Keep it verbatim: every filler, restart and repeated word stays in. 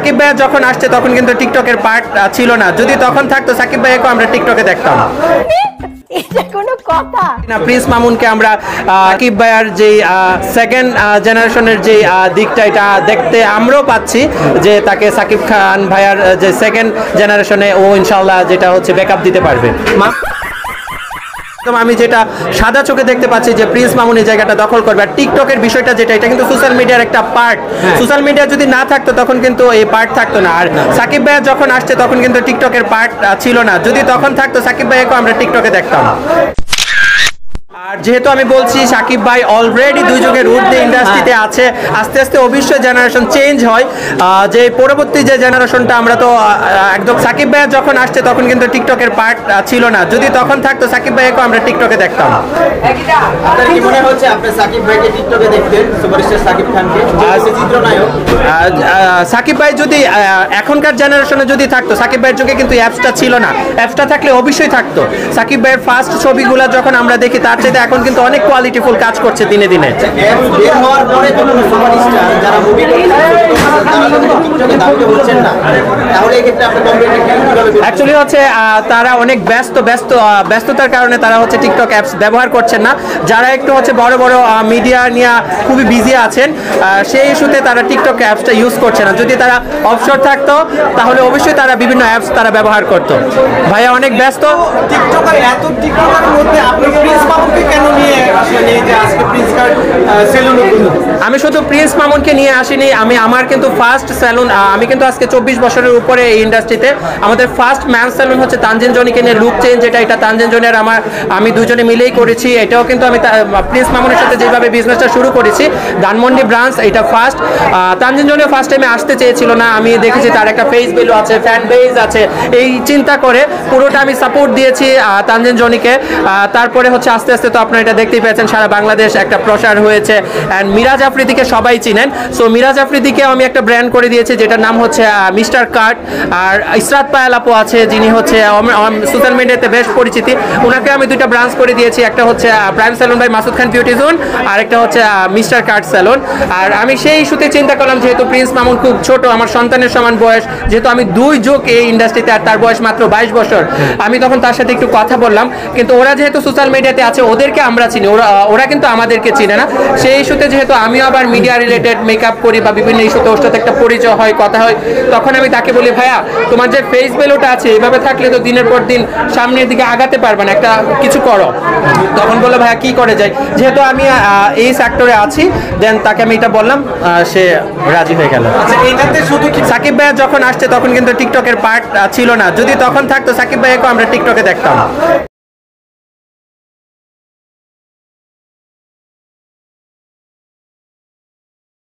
সাকিব ভাইয়া যখন আসছে তখন কিন্তু টিকটকের পার্ট ছিল না, যদি তখন থাকতো সাকিব ভাইয়াকে আমরা টিকটকে দেখতাম। এটা কোনো কথা না, প্রিন্স মামুনকে আমরা সাকিব ভাইয়ার যে সেকেন্ড জেনারেশনের যে দিকটা এটা দেখতে আমরাও পাচ্ছি, যে তাকে সাকিব খান ভাইয়ার যে সেকেন্ড জেনারেশনে ও ইনশাল্লাহ যেটা হচ্ছে ব্যাকআপ দিতে পারবে। আমি যেটা সাদা চোখে দেখতে পাচ্ছি যে প্রিন্স মামুন এই জায়গাটা দখল করবে। আর টিকটকের বিষয়টা যেটা, এটা কিন্তু সোশ্যাল মিডিয়ার একটা পার্ট। সোশ্যাল মিডিয়া যদি না থাকতো তখন কিন্তু এই পার্ট থাকতো না। আর সাকিব ভাইয়া যখন আসছে তখন কিন্তু টিকটকের পার্ট ছিল না, যদি তখন থাকতো সাকিব ভাইয়াকে আমরা টিকটকে দেখতাম। আর যেহেতু আমি বলছি সাকিব ভাই অলরেডি দুই যুগের ঊর্ধ্বে ইন্ডাস্ট্রিতে আছে, আস্তে আস্তে অবশ্যই জেনারেশন চেঞ্জ হয়। যে পরবর্তী যে জেনারেশনটা আমরা তো একদম সাকিব ভাইয়া যখন আসছে তখন কিন্তু টিকটকের পার্ট ছিল না, যদি তখন থাকতো সাকিব ভাইয়াকে আমরা টিকটকে দেখতাম। আপনার কি মনে হচ্ছে আপনি সাকিব ভাইকে টিকটকে দেখতেন, সুপারস্টার সাকিব খানকে চিত্রনায়ক? সাকিব ভাই যদি এখনকার জেনারেশনে যদি থাকতো, সাকিব ভাইয়ের যুগে কিন্তু অ্যাপসটা ছিল না, অ্যাপসটা থাকলে অবশ্যই থাকতো। সাকিব ভাইয়ের ফার্স্ট ছবিগুলো যখন আমরা দেখি তার চাইতে এখন কিন্তু অনেক কোয়ালিটিফুল কাজ করছে দিনে দিনে। বের হওয়ার পরে যখন সুপারস্টার যারা মুভি তারা যদি টিকটকে দাবিতে হচ্ছেন না, তাহলে এই ক্ষেত্রে আপনি অ্যাকচুয়ালি হচ্ছে তারা অনেক ব্যস্ত ব্যস্ত ব্যস্ততার কারণে তারা হচ্ছে টিকটক অ্যাপস ব্যবহার করছেন না। যারা একটু হচ্ছে বড় বড় মিডিয়া নিয়ে খুবই বিজি আছেন, সেই ইস্যুতে তারা টিকটক অ্যাপসটা ইউজ করছে না। যদি তারা অবসর থাকতো তাহলে অবশ্যই তারা বিভিন্ন অ্যাপস তারা ব্যবহার করতো। ভাইয়া অনেক ব্যস্ত। টিকটকার এত টিকটকার মধ্যে আপনি প্রিন্স মামুনকে কেন নিয়ে আসলেন এই যে আজকে প্রিন্স কার্ড সেলুন? আমি শুধু প্রিন্স মামুনকে নিয়ে আসিনি, আমি আমার কিন্তু ফার্স্ট স্যালুন, আমি কিন্তু আজকে চব্বিশ বছরের উপরে এই ইন্ডাস্ট্রিতে। আমাদের ফার্স্ট ম্যান স্যালুন হচ্ছে তানজিন জনিকে নিয়ে লুক চেঞ্জ, যেটা এটা তানজিন জনের আমার আমি দুজনে মিলেই করেছি। এটাও কিন্তু আমি প্রিন্স মামুনের সাথে যেভাবে বিজনেসটা শুরু করেছি, ধানমন্ডি ব্রাঞ্চ, এটা ফার্স্ট। তানজিন জনিও ফার্স্ট টাইমে আসতে চেয়েছিল না, আমি দেখেছি তার একটা ফেস ভ্যালু আছে, ফ্যান বেজ আছে, এই চিন্তা করে পুরোটা আমি সাপোর্ট দিয়েছি তানজিন জনিকে। তারপরে হচ্ছে আস্তে আস্তে তো আপনারা এটা দেখতেই পেয়েছেন, সারা বাংলাদেশ একটা প্রসার হয়েছে। অ্যান্ড মিরাজ আফ্রিদিকে সবাই চিনেন, সো মিরাজ আফ্রিদিকেও আমি একটা ব্র্যান্ড করে দিয়েছি যেটার নাম হচ্ছে মিস্টার কার্ট। আর ইসরাত পায়াল আপু আছে, যিনি হচ্ছে সোশ্যাল মিডিয়াতে বেশ পরিচিতি, ওনাকে আমি দুইটা ব্রাঞ্চ করে দিয়েছি। একটা হচ্ছে prime salon by Masud Khan beauty zone, আর একটা হচ্ছে মিস্টার কার্ট স্যালুন। আর আমি সেই ইস্যুতে চিন্তা করলাম, যেহেতু প্রিন্স মামুন খুব ছোট, আমার সন্তানের সমান বয়স, যেহেতু আমি দুই যুগ এই ইন্ডাস্ট্রিতে আর তার বয়স মাত্র বাইশ বছর, আমি তখন তার সাথে একটু কথা বললাম। কিন্তু ওরা যেহেতু সোশ্যাল মিডিয়াতে আছে, ওদেরকে আমরা চিনি, ওরা ওরা কিন্তু আমাদেরকে চিনে না। সেই ইস্যুতে যেহেতু আমিও আবার মিডিয়া রিলেটেড মেকআপ করি বা বিভিন্ন ইস্যুতে ওর সাথে একটা পরিচয় হয়, কথা হয়, তখন আমি তাকে বলি, ভাইয়া তোমার যে ফেস ভ্যালুটা আছে এইভাবে থাকলে তো দিনের পর দিন সামনের দিকে আগাতে পারবে না, একটা কিছু করো। তখন বললো ভাইয়া কি করে যাই, যেহেতু আমি এই সেক্টরে আছি, দেন তাকে আমি এটা বললাম, সে রাজি হয়ে গেল। আচ্ছা, এইটাতে শুধু কি সাকিব ভাইয়া যখন আসছে তখন কিন্তু টিকটকের পার্ট ছিল না, যদি তখন থাকতো সাকিব ভাইয়াকে আমরা টিকটকে দেখতাম।